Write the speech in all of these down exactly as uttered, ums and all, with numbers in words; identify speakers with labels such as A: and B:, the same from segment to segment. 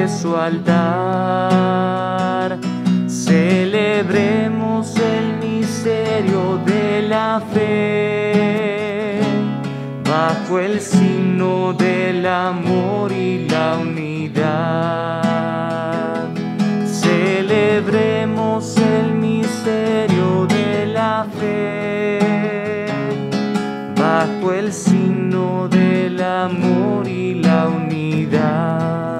A: de su altar. Celebremos el misterio de la fe, bajo el signo del amor y la unidad. Celebremos el misterio de la fe, bajo el signo del amor y la unidad.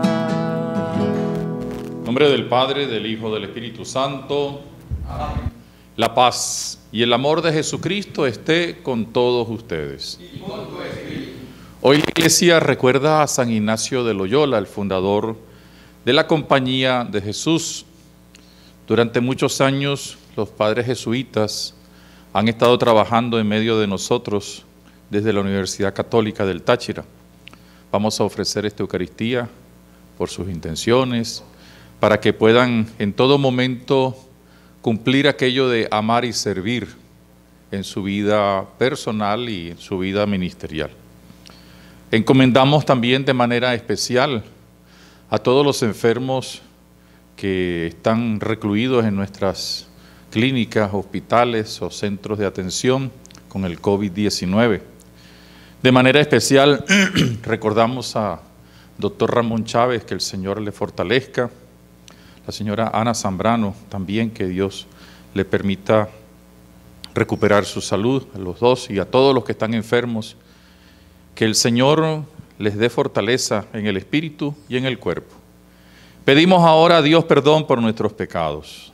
B: En nombre del Padre, del Hijo, del Espíritu Santo. Amén. La paz y el amor de Jesucristo esté con todos ustedes. Y con tu espíritu. Hoy la Iglesia recuerda a San Ignacio de Loyola, el fundador de la Compañía de Jesús. Durante muchos años los padres jesuitas han estado trabajando en medio de nosotros desde la Universidad Católica del Táchira. Vamos a ofrecer esta Eucaristía por sus intenciones, para que puedan en todo momento cumplir aquello de amar y servir en su vida personal y en su vida ministerial. Encomendamos también de manera especial a todos los enfermos que están recluidos en nuestras clínicas, hospitales o centros de atención con el COVID diecinueve. De manera especial recordamos a doctor Ramón Chávez, que el Señor le fortalezca, la señora Ana Zambrano también, que Dios le permita recuperar su salud, a los dos y a todos los que están enfermos, que el Señor les dé fortaleza en el espíritu y en el cuerpo. Pedimos ahora a Dios perdón por nuestros pecados.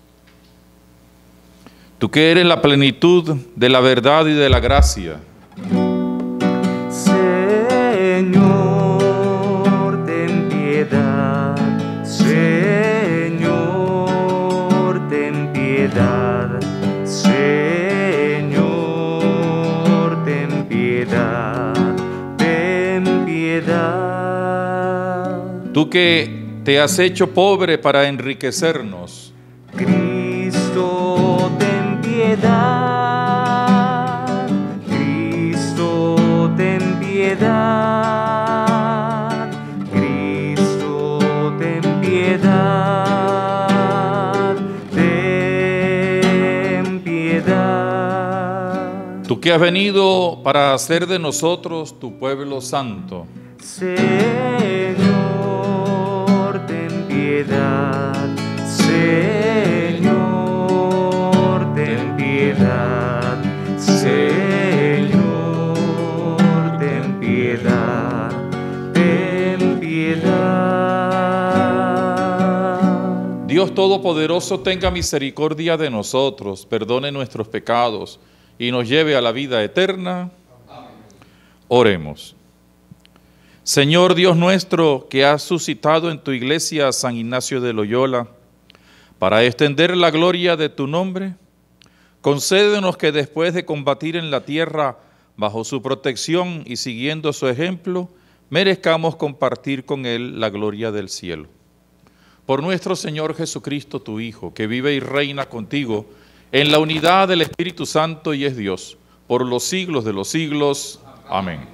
B: Tú que eres la plenitud de la verdad y de la gracia,
A: Señor, ten piedad. Señor, ten piedad. Señor, ten piedad. Ten piedad.
B: tú que te has hecho pobre para enriquecernos,
A: Cristo, ten piedad. Cristo, ten piedad. Cristo, ten piedad. Ten piedad.
B: tú que has venido para hacer de nosotros tu pueblo santo,
A: Señor, ten piedad. Señor, ten piedad. Señor, ten piedad. Ten piedad.
B: Dios Todopoderoso tenga misericordia de nosotros, perdone nuestros pecados y nos lleve a la vida eterna. Amén. Oremos. Señor Dios nuestro, que has suscitado en tu iglesia a San Ignacio de Loyola, para extender la gloria de tu nombre, concédenos que después de combatir en la tierra bajo su protección y siguiendo su ejemplo, merezcamos compartir con él la gloria del cielo. Por nuestro Señor Jesucristo, tu Hijo, que vive y reina contigo en la unidad del Espíritu Santo y es Dios, por los siglos de los siglos. Amén.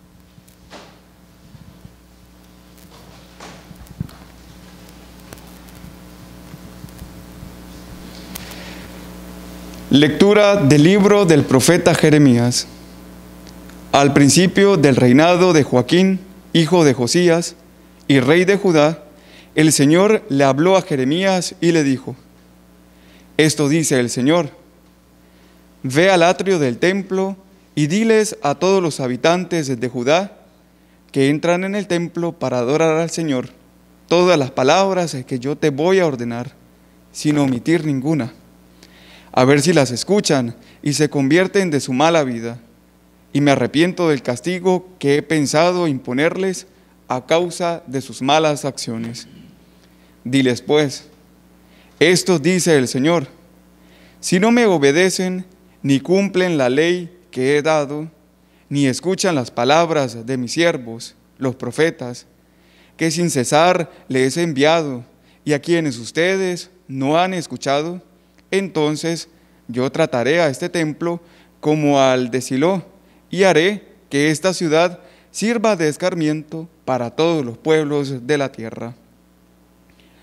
C: Lectura del libro del profeta Jeremías. Al principio del reinado de Joaquín, hijo de Josías, y rey de Judá, el Señor le habló a Jeremías y le dijo: Esto dice el Señor: Ve al atrio del templo y diles a todos los habitantes de Judá que entran en el templo para adorar al Señor todas las palabras que yo te voy a ordenar, sin omitir ninguna, a ver si las escuchan y se convierten de su mala vida, y me arrepiento del castigo que he pensado imponerles a causa de sus malas acciones. Diles pues: esto dice el Señor: si no me obedecen, ni cumplen la ley que he dado, ni escuchan las palabras de mis siervos, los profetas, que sin cesar les he enviado, y a quienes ustedes no han escuchado, entonces yo trataré a este templo como al de Silo, y haré que esta ciudad sirva de escarmiento para todos los pueblos de la tierra.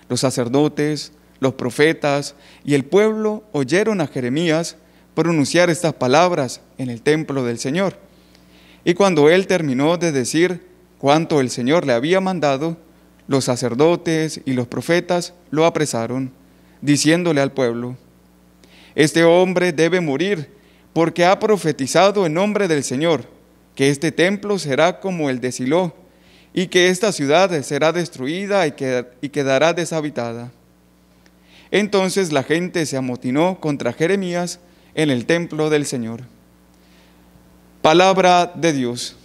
C: Los sacerdotes, los profetas y el pueblo oyeron a Jeremías pronunciar estas palabras en el templo del Señor. Y cuando él terminó de decir cuanto el Señor le había mandado, los sacerdotes y los profetas lo apresaron, diciéndole al pueblo: este hombre debe morir, porque ha profetizado en nombre del Señor, que este templo será como el de Silo, y que esta ciudad será destruida y quedará deshabitada. Entonces la gente se amotinó contra Jeremías en el templo del Señor. Palabra de Dios.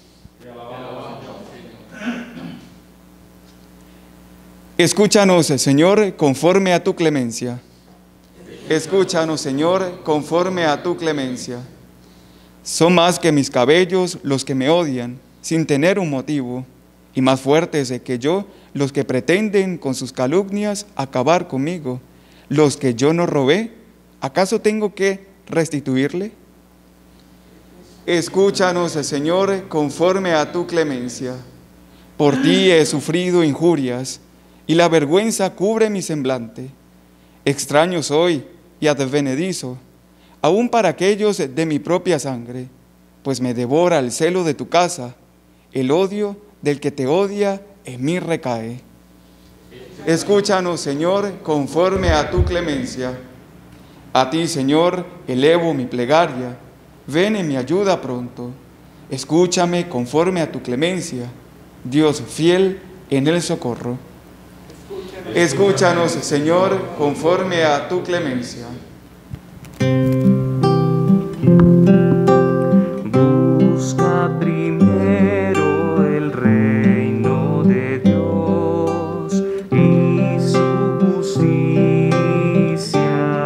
C: Escúchanos, Señor, conforme a tu clemencia. Escúchanos, Señor, conforme a tu clemencia. Son más que mis cabellos los que me odian, sin tener un motivo, y más fuertes que yo los que pretenden con sus calumnias acabar conmigo. Los que yo no robé, ¿acaso tengo que restituirle? Escúchanos, Señor, conforme a tu clemencia. Por ti he sufrido injurias, y la vergüenza cubre mi semblante. Extraño soy y advenedizo, aún para aquellos de mi propia sangre, pues me devora el celo de tu casa, el odio del que te odia en mí recae. Escúchanos, Señor, conforme a tu clemencia. A ti, Señor, elevo mi plegaria, ven en mi ayuda pronto. Escúchame conforme a tu clemencia, Dios fiel en el socorro. Escúchanos, Señor, conforme a tu clemencia.
A: Busca primero el reino de Dios y su justicia.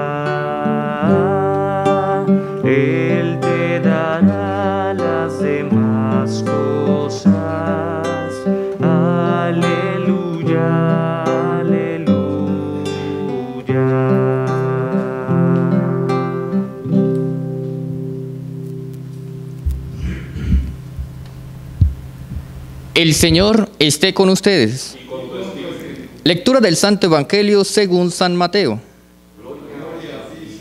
A: Él te dará las demás cosas. Aleluya.
D: El Señor esté con ustedes.
B: Y con tu espíritu.
D: Lectura del Santo Evangelio según San Mateo.
B: Gloria a ti.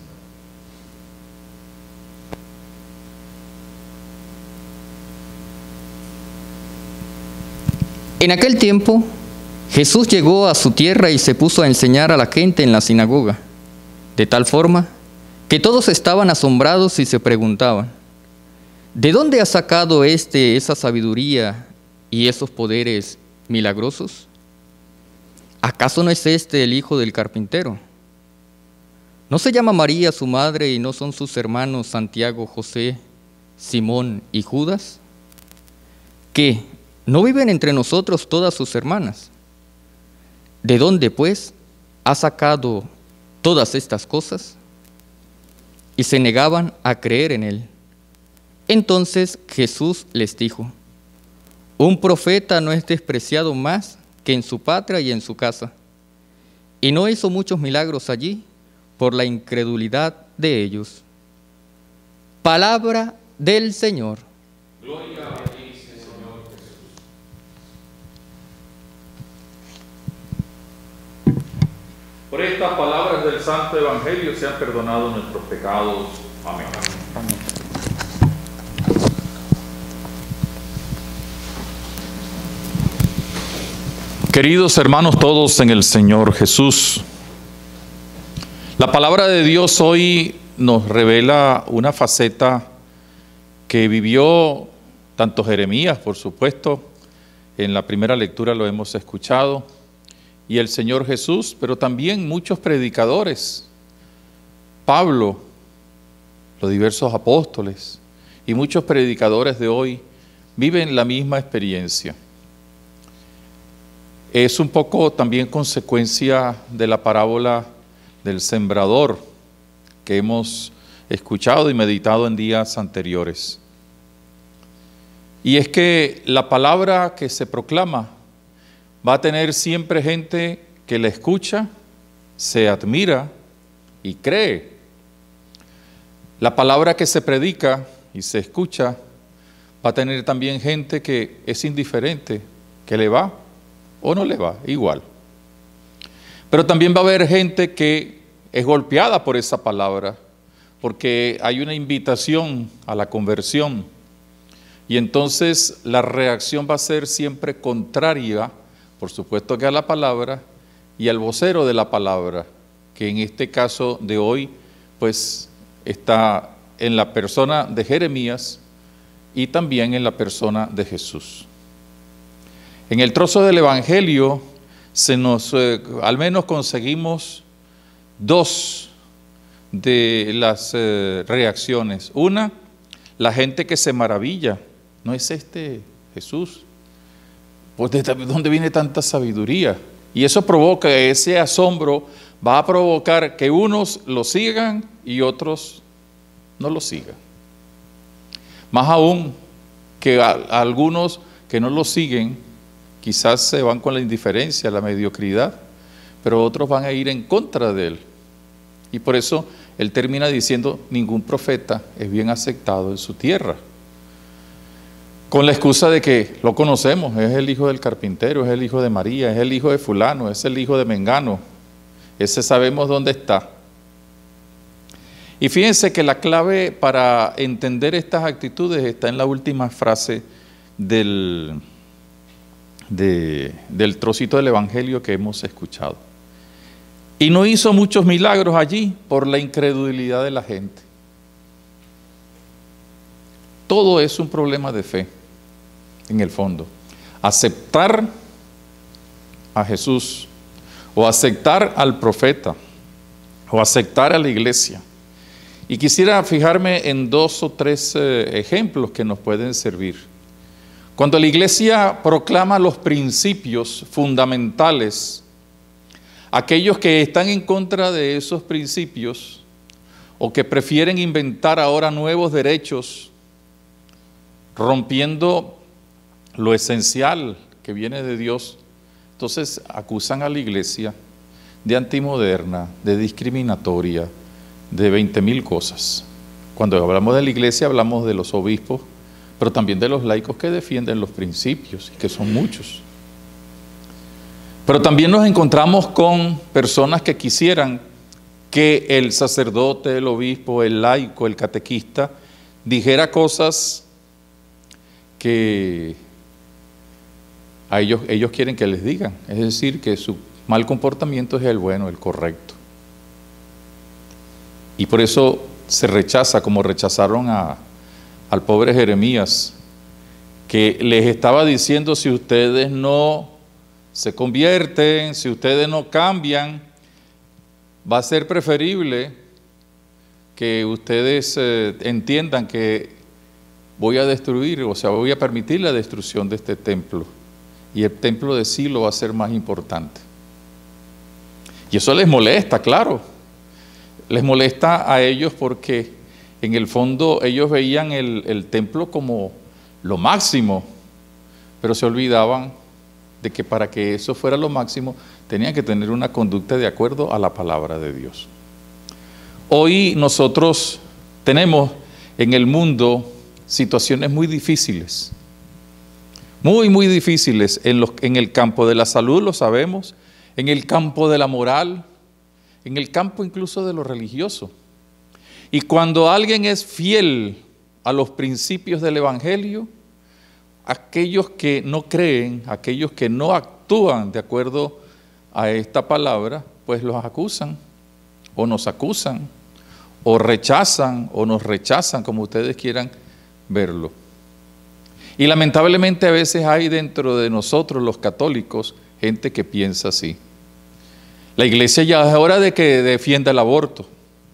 D: En aquel tiempo, Jesús llegó a su tierra y se puso a enseñar a la gente en la sinagoga, de tal forma que todos estaban asombrados y se preguntaban: ¿de dónde ha sacado éste esa sabiduría y esos poderes milagrosos? ¿Acaso no es este el hijo del carpintero? ¿No se llama María su madre y no son sus hermanos Santiago, José, Simón y Judas? ¿Qué? ¿No viven entre nosotros todas sus hermanas? ¿De dónde, pues, ha sacado todas estas cosas? Y se negaban a creer en él. Entonces Jesús les dijo: un profeta no es despreciado más que en su patria y en su casa. Y no hizo muchos milagros allí por la incredulidad de ellos. Palabra del Señor.
B: Gloria a ti, Señor Jesús. Por estas palabras del Santo Evangelio se han perdonado nuestros pecados. Amén.
C: Amén.
B: Queridos hermanos todos en el Señor Jesús, la palabra de Dios hoy nos revela una faceta que vivió tanto Jeremías, por supuesto, en la primera lectura lo hemos escuchado, y el Señor Jesús, pero también muchos predicadores, Pablo, los diversos apóstoles y muchos predicadores de hoy viven la misma experiencia. Es un poco también consecuencia de la parábola del sembrador que hemos escuchado y meditado en días anteriores. Y es que la palabra que se proclama va a tener siempre gente que la escucha, se admira y cree. La palabra que se predica y se escucha va a tener también gente que es indiferente, que le va o no le va, igual. Pero también va a haber gente que es golpeada por esa palabra, porque hay una invitación a la conversión. Y entonces la reacción va a ser siempre contraria, por supuesto que a la palabra y al vocero de la palabra, que en este caso de hoy, pues está en la persona de Jeremías y también en la persona de Jesús. En el trozo del Evangelio se nos, eh, al menos conseguimos dos de las eh, reacciones. Una, la gente que se maravilla. ¿No es este Jesús? Pues ¿de dónde viene tanta sabiduría? Y eso provoca, ese asombro va a provocar que unos lo sigan y otros no lo sigan. Más aún que a, a algunos que no lo siguen, quizás se van con la indiferencia, la mediocridad, pero otros van a ir en contra de él. Y por eso él termina diciendo, ningún profeta es bien aceptado en su tierra. Con la excusa de que lo conocemos, es el hijo del carpintero, es el hijo de María, es el hijo de fulano, es el hijo de Mengano. Ese sabemos dónde está. Y fíjense que la clave para entender estas actitudes está en la última frase del, de, del trocito del Evangelio que hemos escuchado. Y no hizo muchos milagros allí por la incredulidad de la gente. Todo es un problema de fe, en el fondo. Aceptar a Jesús, o aceptar al profeta, o aceptar a la iglesia. Y quisiera fijarme en dos o tres eh, ejemplos que nos pueden servir. Cuando la iglesia proclama los principios fundamentales, aquellos que están en contra de esos principios, o que prefieren inventar ahora nuevos derechos, rompiendo lo esencial que viene de Dios, entonces acusan a la iglesia de antimoderna, de discriminatoria, de veinte mil cosas. Cuando hablamos de la iglesia hablamos de los obispos, pero también de los laicos que defienden los principios, que son muchos. Pero también nos encontramos con personas que quisieran que el sacerdote, el obispo, el laico, el catequista, dijera cosas que a ellos, ellos quieren que les digan, es decir, que su mal comportamiento es el bueno, el correcto. Y por eso se rechaza, como rechazaron a, al pobre Jeremías, que les estaba diciendo, si ustedes no se convierten, si ustedes no cambian, va a ser preferible que ustedes eh, entiendan que voy a destruir, o sea, voy a permitir la destrucción de este templo. Y el templo de Silo va a ser más importante. Y eso les molesta, claro. Les molesta a ellos porque en el fondo ellos veían el, el templo como lo máximo, pero se olvidaban de que para que eso fuera lo máximo tenían que tener una conducta de acuerdo a la palabra de Dios. Hoy nosotros tenemos en el mundo situaciones muy difíciles, muy, muy difíciles en, los, en el campo de la salud, lo sabemos, en el campo de la moral, en el campo incluso de lo religioso. Y cuando alguien es fiel a los principios del Evangelio, aquellos que no creen, aquellos que no actúan de acuerdo a esta palabra, pues los acusan, o nos acusan, o rechazan, o nos rechazan, como ustedes quieran verlo. Y lamentablemente a veces hay dentro de nosotros los católicos gente que piensa así. La iglesia ya es hora de que defienda el aborto.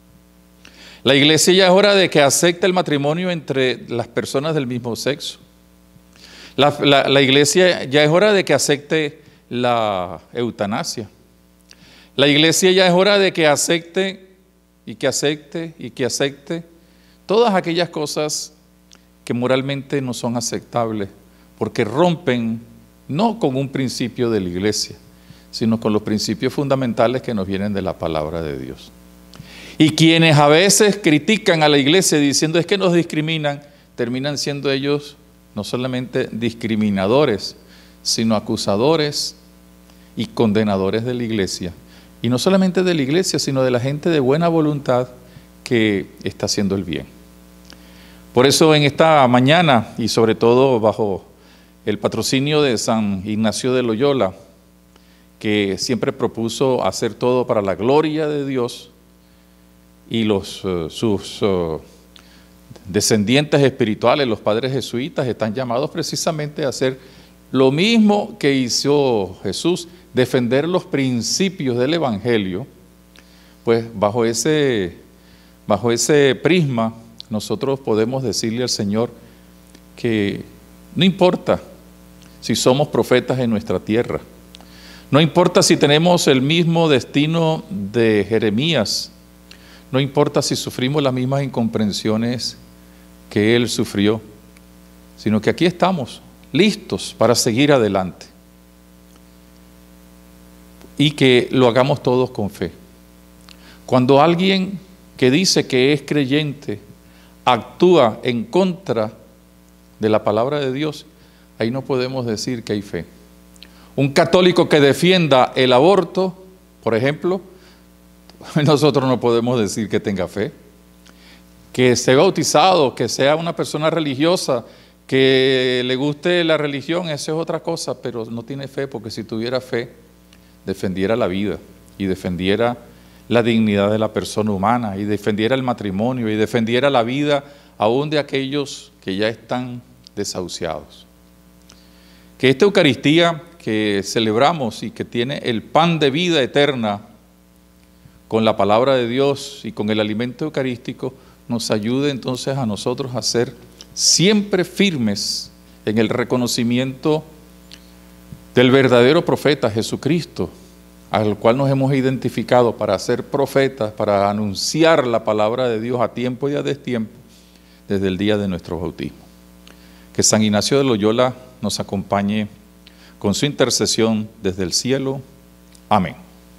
B: La iglesia ya es hora de que acepte el matrimonio entre las personas del mismo sexo. La, la, la iglesia ya es hora de que acepte la eutanasia. La iglesia ya es hora de que acepte y que acepte y que acepte todas aquellas cosas que moralmente no son aceptables, porque rompen no con un principio de la iglesia, sino con los principios fundamentales que nos vienen de la palabra de Dios. Y quienes a veces critican a la iglesia diciendo es que nos discriminan, terminan siendo ellos no solamente discriminadores, sino acusadores y condenadores de la iglesia, Y no solamente de la iglesia, sino de la gente de buena voluntad que está haciendo el bien. Por eso en esta mañana, y sobre todo bajo el patrocinio de San Ignacio de Loyola, que siempre propuso hacer todo para la gloria de Dios, y los, uh, sus uh, descendientes espirituales, los padres jesuitas, están llamados precisamente a hacer lo mismo que hizo Jesús, defender los principios del Evangelio. Pues bajo ese, bajo ese prisma nosotros podemos decirle al Señor que no importa si somos profetas en nuestra tierra, no importa si tenemos el mismo destino de Jeremías, no importa si sufrimos las mismas incomprensiones que él sufrió, sino que aquí estamos, listos para seguir adelante. Y que lo hagamos todos con fe. Cuando alguien que dice que es creyente actúa en contra de la palabra de Dios, ahí no podemos decir que hay fe. Un católico que defienda el aborto, por ejemplo, nosotros no podemos decir que tenga fe. Que esté bautizado, que sea una persona religiosa, que le guste la religión, eso es otra cosa, pero no tiene fe, porque si tuviera fe, defendiera la vida y defendiera la dignidad de la persona humana y defendiera el matrimonio y defendiera la vida aún de aquellos que ya están desahuciados. Que esta Eucaristía que celebramos y que tiene el pan de vida eterna con la palabra de Dios y con el alimento eucarístico, nos ayude entonces a nosotros a ser siempre firmes en el reconocimiento del verdadero profeta Jesucristo, al cual nos hemos identificado para ser profetas, para anunciar la palabra de Dios a tiempo y a destiempo desde el día de nuestro bautismo. Que San Ignacio de Loyola nos acompañe con su intercesión desde el cielo. Amén.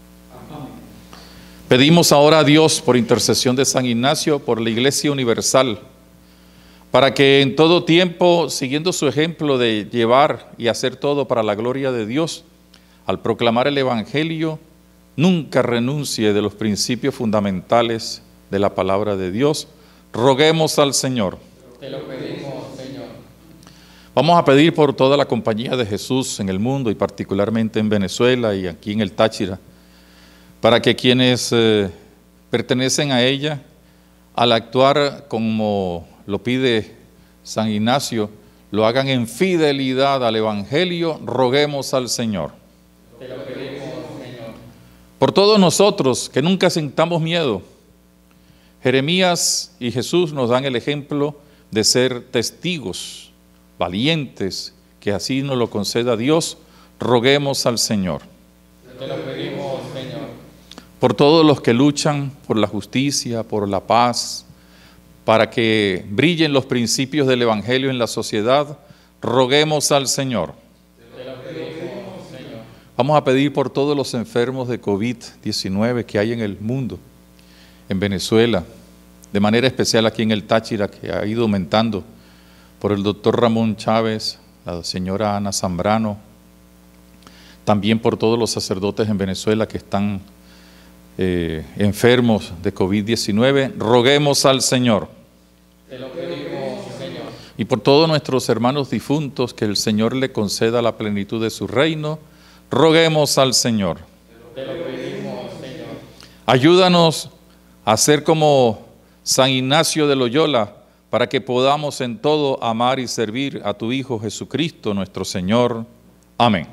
B: Pedimos ahora a Dios, por intercesión de San Ignacio, por la Iglesia Universal, para que en todo tiempo, siguiendo su ejemplo de llevar y hacer todo para la gloria de Dios, al proclamar el Evangelio, nunca renuncie de los principios fundamentales de la palabra de Dios. Roguemos al Señor.
D: Te lo pedimos, Señor.
B: Vamos a pedir por toda la compañía de Jesús en el mundo y particularmente en Venezuela y aquí en el Táchira, para que quienes eh, pertenecen a ella, al actuar como lo pide San Ignacio, lo hagan en fidelidad al Evangelio. Roguemos al Señor.
D: Te lo pedimos, Señor.
B: Por todos nosotros, que nunca sintamos miedo. Jeremías y Jesús nos dan el ejemplo de ser testigos, valientes, que así nos lo conceda Dios. Roguemos al Señor.
D: Te lo pedimos, Señor.
B: Por todos los que luchan por la justicia, por la paz, para que brillen los principios del Evangelio en la sociedad, roguemos al Señor.
D: Te lo pedimos, Señor.
B: Vamos a pedir por todos los enfermos de COVID diecinueve que hay en el mundo, en Venezuela, de manera especial aquí en el Táchira, que ha ido aumentando, por el doctor Ramón Chávez, la señora Ana Zambrano, también por todos los sacerdotes en Venezuela que están Eh, enfermos de COVID diecinueve, roguemos al Señor.
D: Te lo pedimos, Señor.
B: Y por todos nuestros hermanos difuntos, que el Señor le conceda la plenitud de su reino, roguemos al Señor.
D: Te lo pedimos, Señor.
B: Ayúdanos a ser como San Ignacio de Loyola, para que podamos en todo amar y servir a tu Hijo Jesucristo, nuestro Señor. Amén.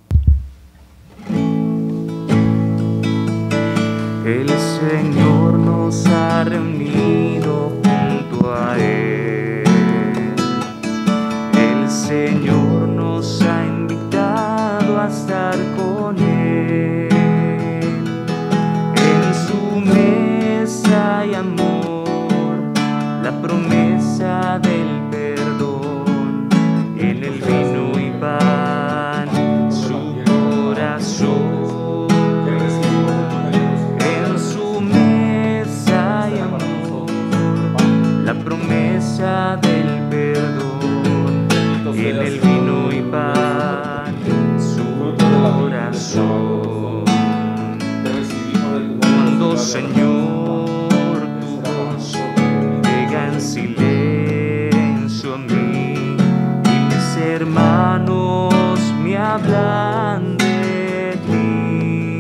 A: El Señor nos ha reunido junto a Él. El Señor nos ha invitado a estar con Él. En su mesa hay amor, la promesa del perdón. En el vino y pan, su corazón. Promesa del perdón, en el vino y pan, su corazón. Señor, tu voz llega en silencio a mí y mis hermanos me hablan de ti.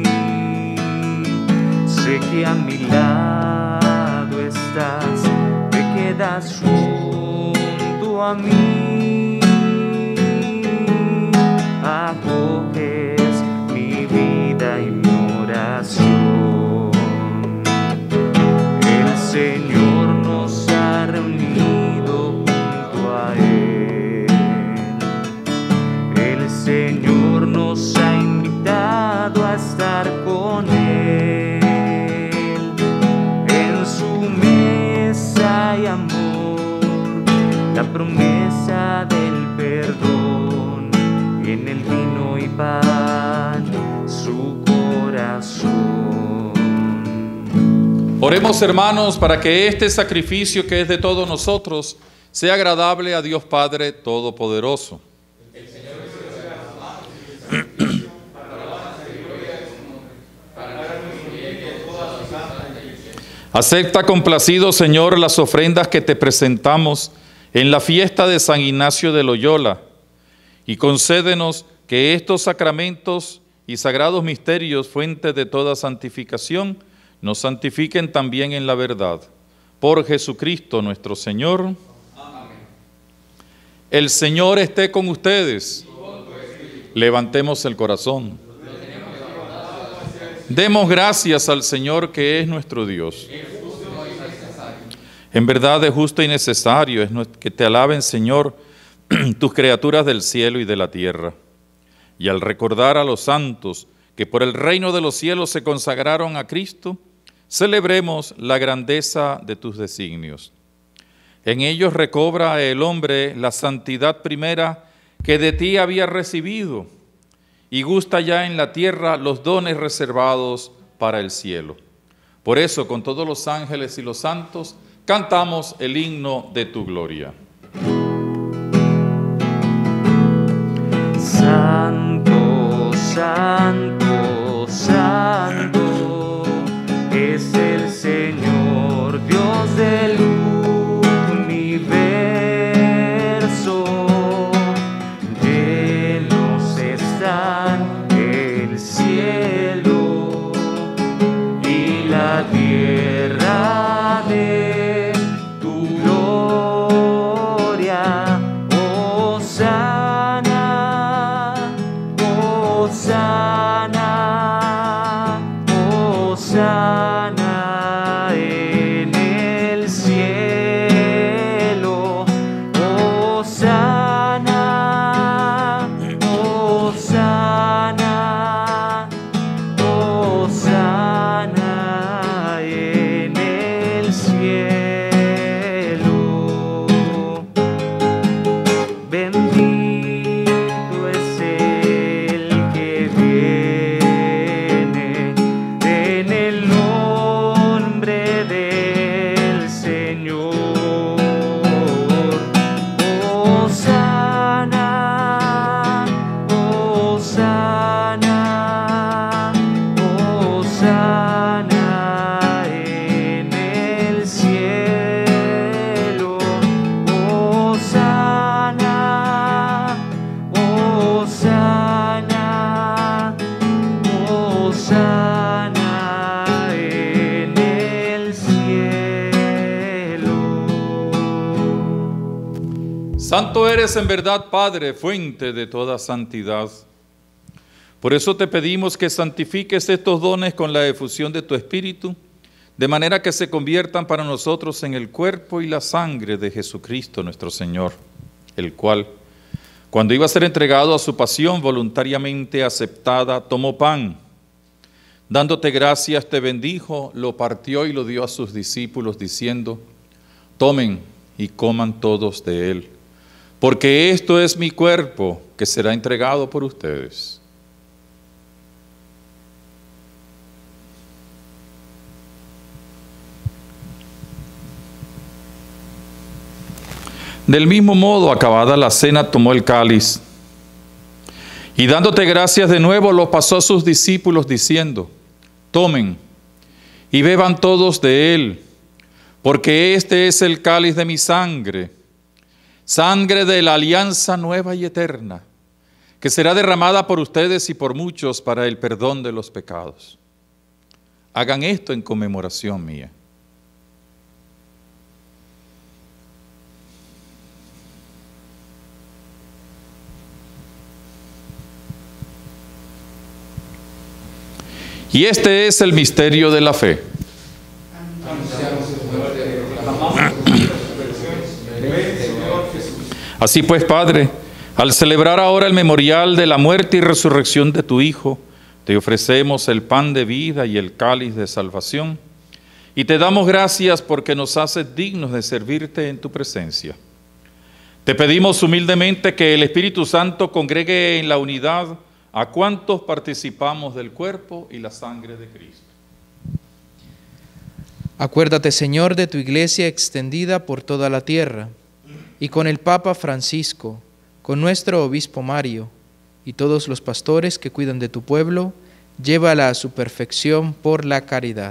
A: Sé que a mi lado estás, te quedas junto a mí, acoges mi vida y mi oración. El Señor nos ha reunido junto a Él. El Señor nos ha invitado a estar con Él. En su mesa hay amor, la promesa del perdón, y en el vino y pan su corazón.
B: Oremos, hermanos, para que este sacrificio que es de todos nosotros sea agradable a Dios Padre Todopoderoso. Acepta complacido, Señor, las ofrendas que te presentamos en la fiesta de San Ignacio de Loyola, y concédenos que estos sacramentos y sagrados misterios, fuente de toda santificación, nos santifiquen también en la verdad. Por Jesucristo nuestro Señor. Amén. El Señor esté con ustedes. Levantemos el corazón. Demos gracias al Señor, que es nuestro Dios. En verdad es justo y necesario es que te alaben, Señor, tus criaturas del cielo y de la tierra. Y al recordar a los santos que por el reino de los cielos se consagraron a Cristo, celebremos la grandeza de tus designios. En ellos recobra el hombre la santidad primera que de ti había recibido, y gusta ya en la tierra los dones reservados para el cielo. Por eso, con todos los ángeles y los santos, cantamos el himno de tu gloria.
A: Santo, santo, santo, es el Señor, Dios del universo. Llenos están el cielo y la tierra de tu gloria. Hosana, Hosana, Hosana en el cielo. Hosana, Hosana, Hosana en el cielo. Bendito es el que viene en el nombre del Señor. Hosana, Hosana, Hosana en el cielo. Hosana, Hosana, Hosana en el cielo.
B: Santo eres en verdad, Padre, fuente de toda santidad. Por eso te pedimos que santifiques estos dones con la efusión de tu Espíritu, de manera que se conviertan para nosotros en el cuerpo y la sangre de Jesucristo nuestro Señor, el cual, cuando iba a ser entregado a su pasión voluntariamente aceptada, tomó pan. Dándote gracias, te bendijo, lo partió y lo dio a sus discípulos, diciendo: tomen y coman todos de él, porque esto es mi cuerpo, que será entregado por ustedes. Del mismo modo, acabada la cena, tomó el cáliz y dándote gracias de nuevo, lo pasó a sus discípulos, diciendo: tomen y beban todos de él, porque este es el cáliz de mi sangre, sangre de la alianza nueva y eterna, que será derramada por ustedes y por muchos para el perdón de los pecados. Hagan esto en conmemoración mía. Y este es el misterio de la fe. Así pues, Padre, al celebrar ahora el memorial de la muerte y resurrección de tu Hijo, te ofrecemos el pan de vida y el cáliz de salvación, y te damos gracias porque nos haces dignos de servirte en tu presencia. Te pedimos humildemente que el Espíritu Santo congregue en la unidad a cuantos participamos del cuerpo y la sangre de Cristo.
E: Acuérdate, Señor, de tu iglesia extendida por toda la tierra, y con el Papa Francisco, con nuestro obispo Mario, y todos los pastores que cuidan de tu pueblo, llévala a su perfección por la caridad.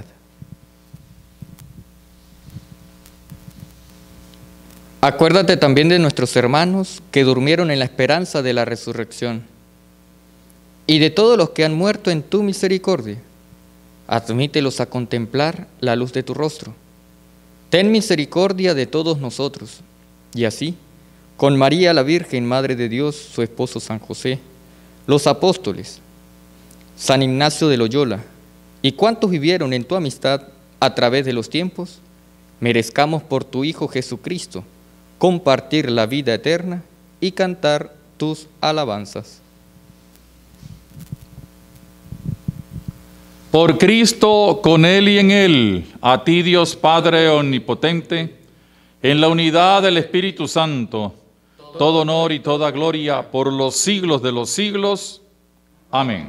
D: Acuérdate también de nuestros hermanos que durmieron en la esperanza de la resurrección, y de todos los que han muerto en tu misericordia. Admítelos a contemplar la luz de tu rostro. Ten misericordia de todos nosotros, y así, con María la Virgen, Madre de Dios, su esposo San José, los apóstoles, San Ignacio de Loyola, y cuantos vivieron en tu amistad a través de los tiempos, merezcamos por tu Hijo Jesucristo compartir la vida eterna y cantar tus alabanzas.
B: Por Cristo, con Él y en Él, a ti Dios Padre Omnipotente, en la unidad del Espíritu Santo, todo honor y toda gloria por los siglos de los siglos. Amén.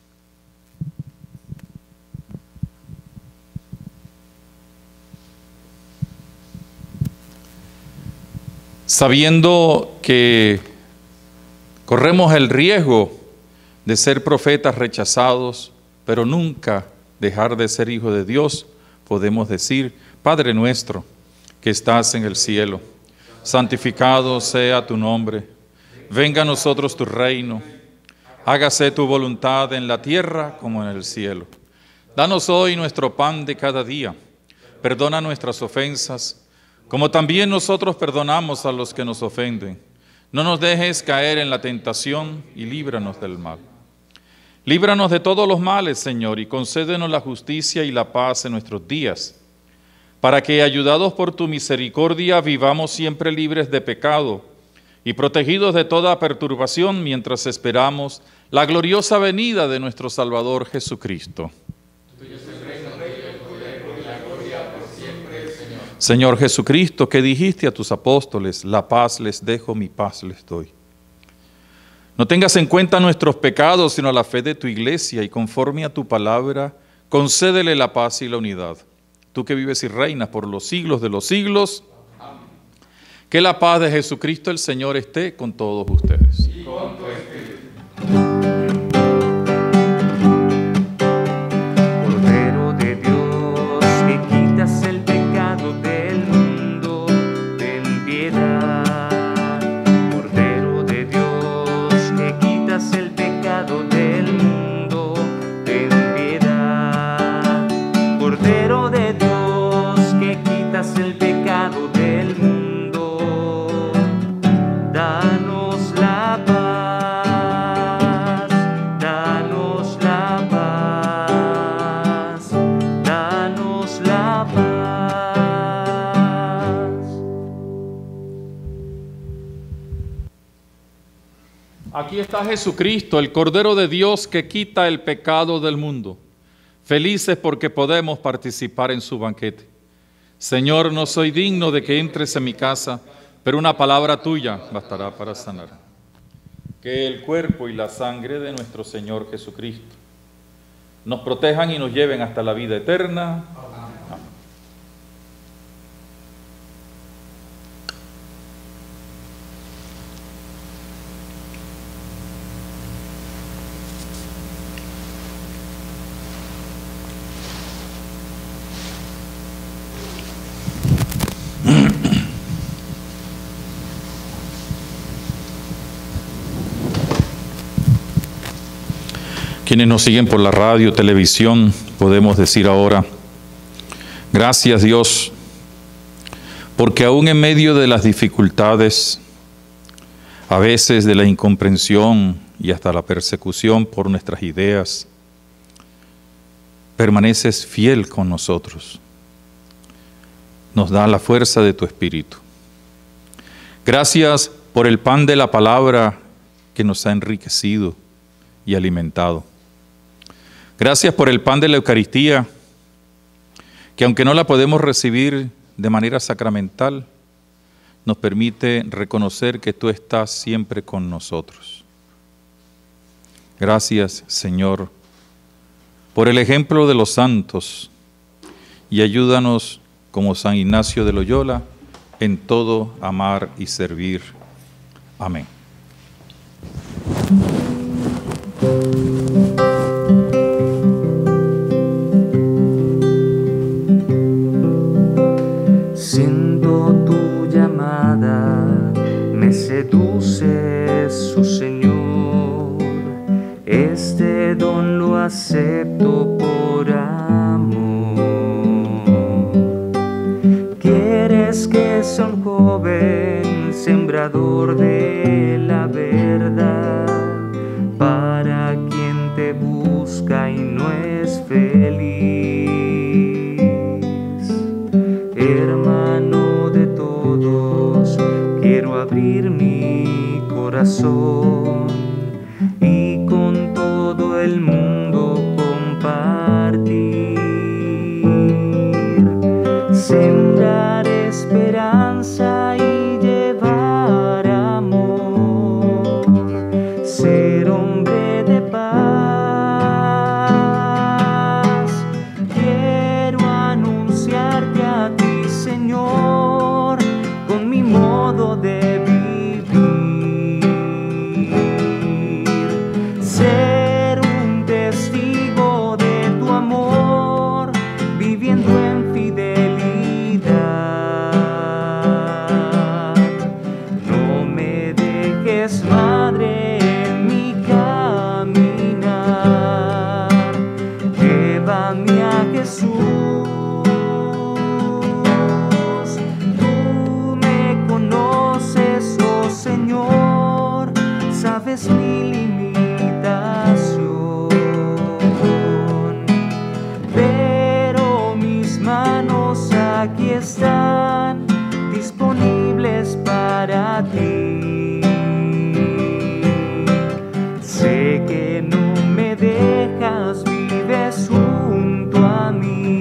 B: Sabiendo que corremos el riesgo de ser profetas rechazados, pero nunca dejar de ser hijo de Dios, podemos decir: Padre nuestro, que estás en el cielo, santificado sea tu nombre. Venga a nosotros tu reino. Hágase tu voluntad en la tierra como en el cielo. Danos hoy nuestro pan de cada día. Perdona nuestras ofensas, como también nosotros perdonamos a los que nos ofenden. No nos dejes caer en la tentación y líbranos del mal. Líbranos de todos los males, Señor, y concédenos la justicia y la paz en nuestros días, para que, ayudados por tu misericordia, vivamos siempre libres de pecado y protegidos de toda perturbación mientras esperamos la gloriosa venida de nuestro Salvador Jesucristo. Señor Jesucristo, que dijiste a tus apóstoles: la paz les dejo, mi paz les doy. No tengas en cuenta nuestros pecados, sino la fe de tu iglesia, y conforme a tu palabra, concédele la paz y la unidad. Tú que vives y reinas por los siglos de los siglos, amén. Que la paz de Jesucristo el Señor esté con todos ustedes. Y con tu espíritu.
A: Cordero de Dios, que quitas el pecado del mundo, ten piedad. Cordero de Dios, que quitas el pecado del mundo, ten piedad. Cordero de Dios, que quitas el pecado del mundo, danos la paz, danos la paz, danos la paz.
B: Aquí está Jesucristo, el Cordero de Dios que quita el pecado del mundo. Felices porque podemos participar en su banquete. Señor, no soy digno de que entres en mi casa, pero una palabra tuya bastará para sanar. Que el cuerpo y la sangre de nuestro Señor Jesucristo nos protejan y nos lleven hasta la vida eterna. Amén. Quienes nos siguen por la radio, televisión, podemos decir ahora, gracias Dios, porque aún en medio de las dificultades, a veces de la incomprensión y hasta la persecución por nuestras ideas, permaneces fiel con nosotros. Nos da la fuerza de tu Espíritu. Gracias por el pan de la palabra que nos ha enriquecido y alimentado. Gracias por el pan de la Eucaristía, que aunque no la podemos recibir de manera sacramental, nos permite reconocer que tú estás siempre con nosotros. Gracias, Señor, por el ejemplo de los santos, y ayúdanos, como San Ignacio de Loyola, en todo amar y servir. Amén.
A: Siento tu llamada, me seduce su Señor. Este don lo acepto por amor. Quieres que sea un joven sembrador de la verdad, para quien te busca y no es feliz. Hermano de todos, quiero abrir mi corazón y con todo el mundo compartir. Sembrar esperanza y llevar amor, ser hombre de paz. Quiero anunciarte a ti, Señor, con mi modo de vivir. Ser un testigo de tu amor, viviendo en fidelidad. No me dejes, Madre, en mi caminar. Llévame a Jesús. Tú me conoces, oh Señor, sabes mi limitación, pero mis manos aquí están disponibles para ti. Sé que no me dejas, vives junto a mí.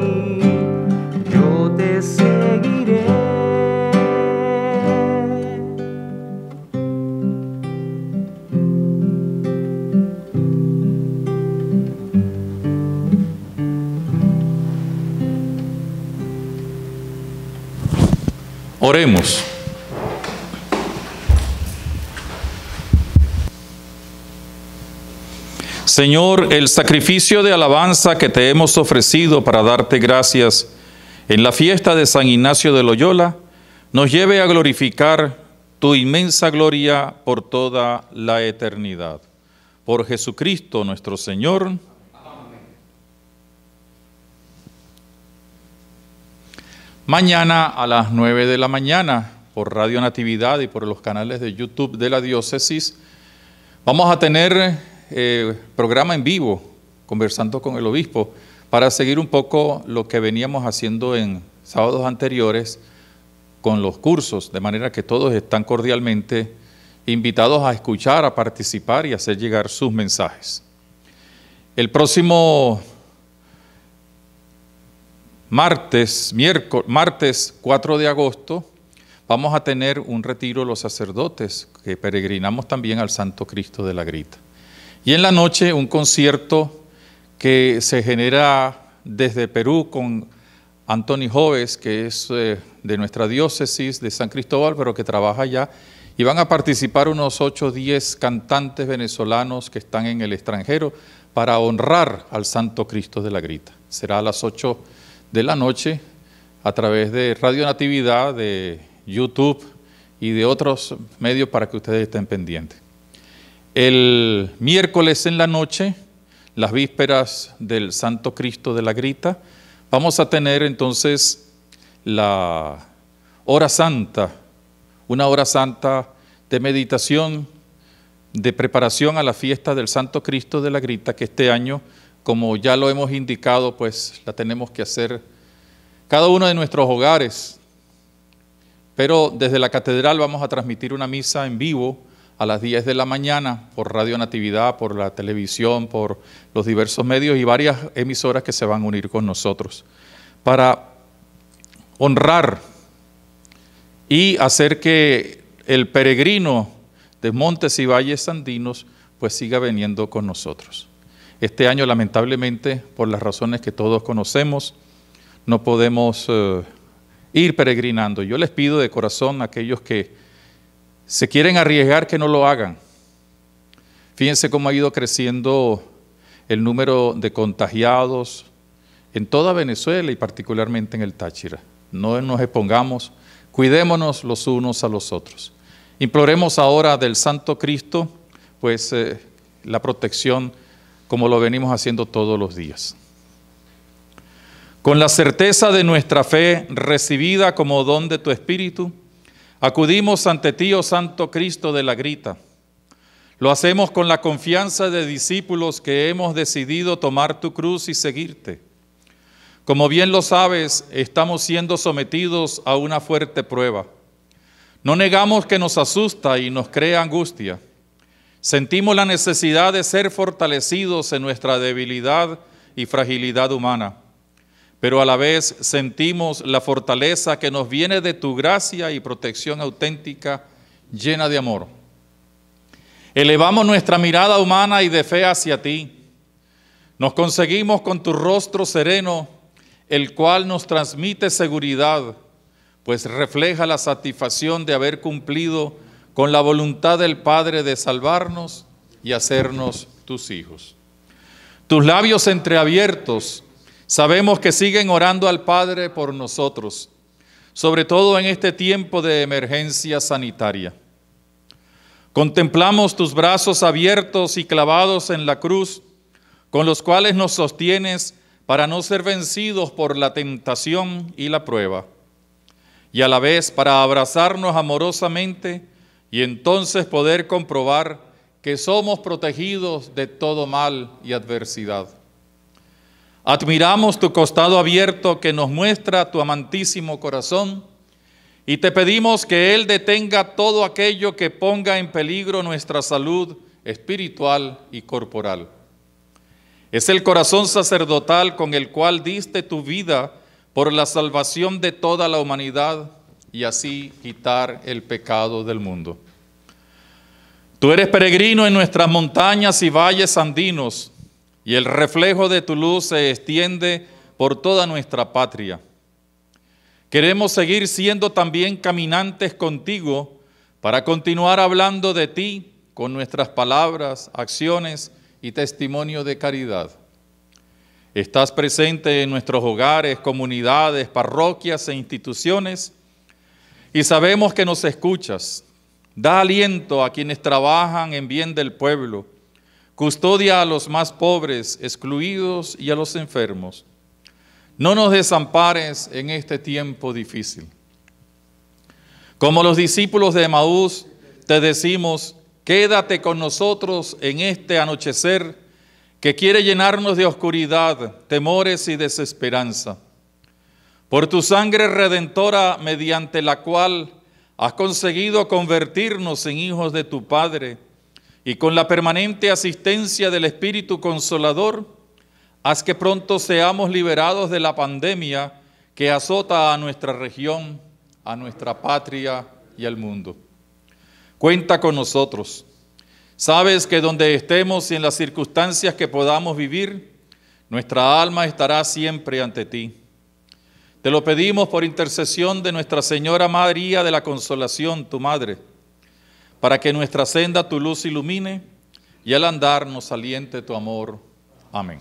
A: Yo te seguiré.
B: Oremos. Señor, el sacrificio de alabanza que te hemos ofrecido para darte gracias en la fiesta de San Ignacio de Loyola, nos lleve a glorificar tu inmensa gloria por toda la eternidad. Por Jesucristo nuestro Señor. Amén. Mañana a las nueve de la mañana, por Radio Natividad y por los canales de YouTube de la diócesis, vamos a tener eh, programa en vivo, conversando con el obispo, para seguir un poco lo que veníamos haciendo en sábados anteriores con los cursos, de manera que todos están cordialmente invitados a escuchar, a participar y a hacer llegar sus mensajes. El próximo martes, miércoles, martes cuatro de agosto, vamos a tener un retiro de los sacerdotes, que peregrinamos también al Santo Cristo de la Grita. Y en la noche un concierto que se genera desde Perú con Antoni Joves, que es eh, de nuestra diócesis de San Cristóbal, pero que trabaja allá, y van a participar unos ocho o diez cantantes venezolanos que están en el extranjero para honrar al Santo Cristo de la Grita. Será a las ocho de la noche a través de Radio Natividad, de YouTube y de otros medios para que ustedes estén pendientes. El miércoles en la noche las vísperas del Santo Cristo de la Grita, vamos a tener entonces la hora santa, una hora santa de meditación, de preparación a la fiesta del Santo Cristo de la Grita, que este año, como ya lo hemos indicado, pues la tenemos que hacer cada uno de nuestros hogares. Pero desde la catedral vamos a transmitir una misa en vivo a las diez de la mañana por Radio Natividad, por la televisión, por los diversos medios y varias emisoras que se van a unir con nosotros para honrar y hacer que el peregrino de montes y valles andinos pues siga viniendo con nosotros. Este año, lamentablemente, por las razones que todos conocemos, no podemos eh, ir peregrinando. Yo les pido de corazón a aquellos que se quieren arriesgar que no lo hagan. Fíjense cómo ha ido creciendo el número de contagiados en toda Venezuela y particularmente en el Táchira. No nos expongamos, cuidémonos los unos a los otros. Imploremos ahora del Santo Cristo, pues eh, la protección como lo venimos haciendo todos los días. Con la certeza de nuestra fe recibida como don de tu Espíritu, acudimos ante ti, oh Santo Cristo de la Grita. Lo hacemos con la confianza de discípulos que hemos decidido tomar tu cruz y seguirte. Como bien lo sabes, estamos siendo sometidos a una fuerte prueba. No negamos que nos asusta y nos crea angustia. Sentimos la necesidad de ser fortalecidos en nuestra debilidad y fragilidad humana, pero a la vez sentimos la fortaleza que nos viene de tu gracia y protección auténtica, llena de amor. Elevamos nuestra mirada humana y de fe hacia ti. Nos conseguimos con tu rostro sereno, el cual nos transmite seguridad, pues refleja la satisfacción de haber cumplido con la voluntad del Padre de salvarnos y hacernos tus hijos. Tus labios entreabiertos, sabemos que siguen orando al Padre por nosotros, sobre todo en este tiempo de emergencia sanitaria. Contemplamos tus brazos abiertos y clavados en la cruz, con los cuales nos sostienes para no ser vencidos por la tentación y la prueba, y a la vez para abrazarnos amorosamente y entonces poder comprobar que somos protegidos de todo mal y adversidad. Admiramos tu costado abierto que nos muestra tu amantísimo corazón y te pedimos que Él detenga todo aquello que ponga en peligro nuestra salud espiritual y corporal. Es el corazón sacerdotal con el cual diste tu vida por la salvación de toda la humanidad y así quitar el pecado del mundo. Tú eres peregrino en nuestras montañas y valles andinos, y el reflejo de tu luz se extiende por toda nuestra patria. Queremos seguir siendo también caminantes contigo para continuar hablando de ti con nuestras palabras, acciones y testimonio de caridad. Estás presente en nuestros hogares, comunidades, parroquias e instituciones y sabemos que nos escuchas. Da aliento a quienes trabajan en bien del pueblo. Custodia a los más pobres, excluidos y a los enfermos. No nos desampares en este tiempo difícil. Como los discípulos de Emaús, te decimos, quédate con nosotros en este anochecer que quiere llenarnos de oscuridad, temores y desesperanza. Por tu sangre redentora, mediante la cual has conseguido convertirnos en hijos de tu Padre, y con la permanente asistencia del Espíritu Consolador, haz que pronto seamos liberados de la pandemia que azota a nuestra región, a nuestra patria y al mundo. Cuenta con nosotros. Sabes que donde estemos y en las circunstancias que podamos vivir, nuestra alma estará siempre ante ti. Te lo pedimos por intercesión de Nuestra Señora María de la Consolación, tu Madre, para que nuestra senda tu luz ilumine y al andar nos aliente tu amor. Amén.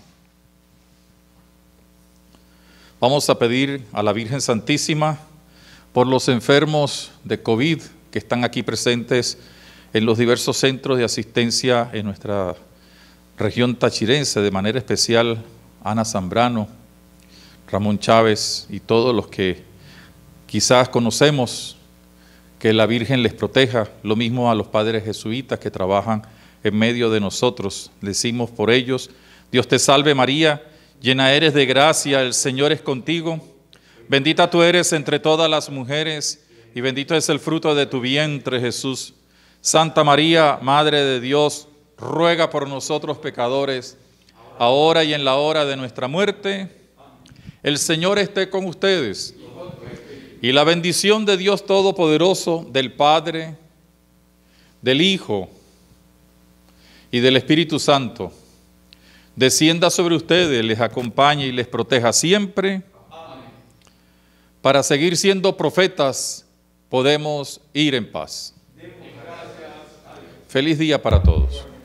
B: Vamos a pedir a la Virgen Santísima por los enfermos de COVID que están aquí presentes en los diversos centros de asistencia en nuestra región tachirense, de manera especial Ana Zambrano, Ramón Chávez y todos los que quizás conocemos, que la Virgen les proteja, lo mismo a los padres jesuitas que trabajan en medio de nosotros. Decimos por ellos: Dios te salve María, llena eres de gracia, el Señor es contigo. Bendita tú eres entre todas las mujeres, y bendito es el fruto de tu vientre, Jesús. Santa María, Madre de Dios, ruega por nosotros pecadores, ahora y en la hora de nuestra muerte. El Señor esté con ustedes. Y la bendición de Dios Todopoderoso, del Padre, del Hijo y del Espíritu Santo, descienda sobre ustedes, les acompañe y les proteja siempre. Amén. Para seguir siendo profetas, podemos ir en paz. Feliz día para todos.